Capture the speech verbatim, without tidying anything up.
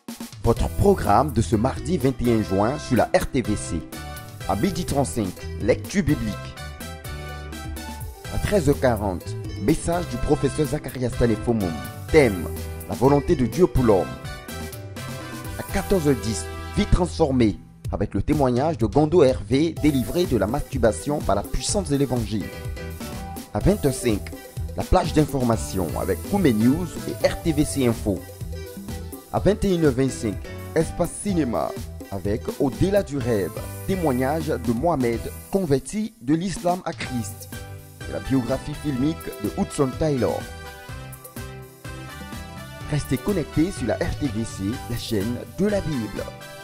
Votre programme de ce mardi vingt et un juin sur la R T V C. À midi trente-cinq, lecture biblique. À treize heures quarante, message du professeur Zacharias Tanefomoum. Thème, la volonté de Dieu pour l'homme. À quatorze heures dix, vie transformée, avec le témoignage de Gondo Hervé délivré de la masturbation par la puissance de l'évangile. À vingt heures cinq, la plage d'information avec Koumé News et R T V C Info. À vingt et une heures vingt-cinq, Espace Cinéma avec Au-delà du rêve, témoignage de Mohamed, converti de l'islam à Christ, et la biographie filmique de Hudson Taylor. Restez connectés sur la R T V C, la chaîne de la Bible.